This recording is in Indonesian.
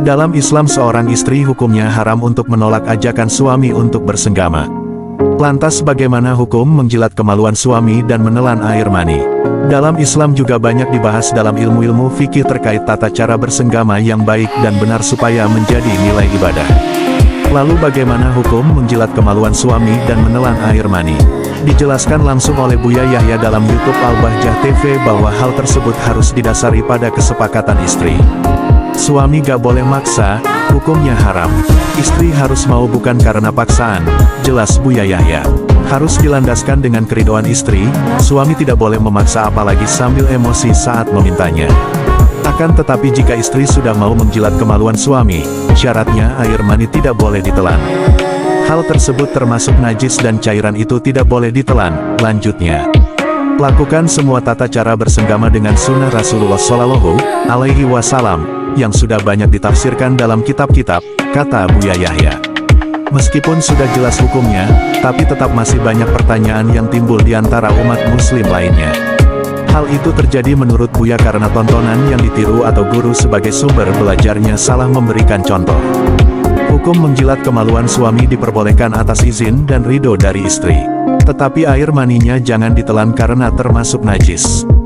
Dalam Islam seorang istri hukumnya haram untuk menolak ajakan suami untuk bersenggama. Lantas bagaimana hukum menjilat kemaluan suami dan menelan air mani? Dalam Islam juga banyak dibahas dalam ilmu-ilmu fikih terkait tata cara bersenggama yang baik dan benar supaya menjadi nilai ibadah. Lalu bagaimana hukum menjilat kemaluan suami dan menelan air mani? Dijelaskan langsung oleh Buya Yahya dalam YouTube Al-Bahjah TV bahwa hal tersebut harus didasari pada kesepakatan istri. Suami gak boleh maksa, hukumnya haram. Istri harus mau bukan karena paksaan, jelas Buya Yahya. Harus dilandaskan dengan keridhaan istri, suami tidak boleh memaksa apalagi sambil emosi saat memintanya. Akan tetapi jika istri sudah mau menjilat kemaluan suami, syaratnya air mani tidak boleh ditelan. Hal tersebut termasuk najis dan cairan itu tidak boleh ditelan, lanjutnya. Lakukan semua tata cara bersenggama dengan sunnah Rasulullah Shallallahu Alaihi Wasallam, yang sudah banyak ditafsirkan dalam kitab-kitab, kata Buya Yahya. Meskipun sudah jelas hukumnya, tapi tetap masih banyak pertanyaan yang timbul di antara umat muslim lainnya. Hal itu terjadi menurut Buya karena tontonan yang ditiru atau guru sebagai sumber belajarnya salah memberikan contoh. Hukum menjilat kemaluan suami diperbolehkan atas izin dan ridho dari istri. Tetapi air maninya jangan ditelan karena termasuk najis.